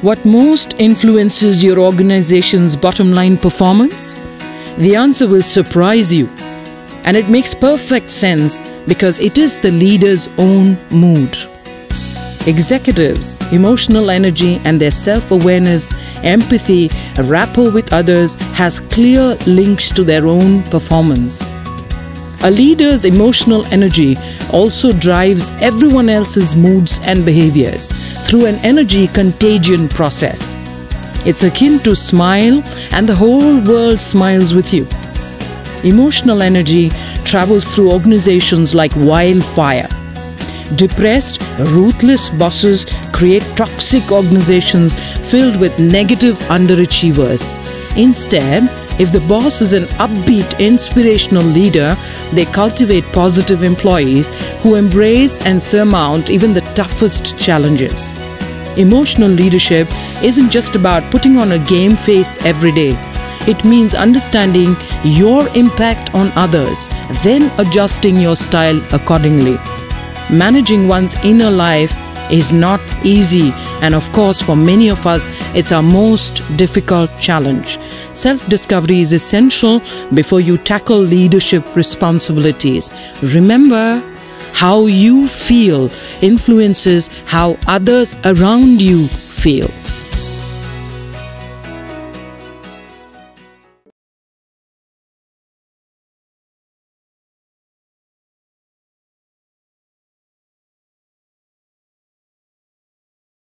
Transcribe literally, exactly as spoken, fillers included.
What most influences your organization's bottom line performance? The answer will surprise you. And it makes perfect sense because it is the leader's own mood. Executives' emotional energy and their self-awareness, empathy, rapport with others has clear links to their own performance. A leader's emotional energy also drives everyone else's moods and behaviors through an energy contagion process. It's akin to smile and the whole world smiles with you. Emotional energy travels through organizations like wildfire. Depressed, ruthless bosses create toxic organizations filled with negative underachievers. Instead, if the boss is an upbeat, inspirational leader, they cultivate positive employees who embrace and surmount even the toughest challenges. Emotional leadership isn't just about putting on a game face every day. It means understanding your impact on others, then adjusting your style accordingly. Managing one's inner life is not easy, and of course for many of us it's our most difficult challenge. Self-discovery is essential before you tackle leadership responsibilities. Remember, how you feel influences how others around you feel.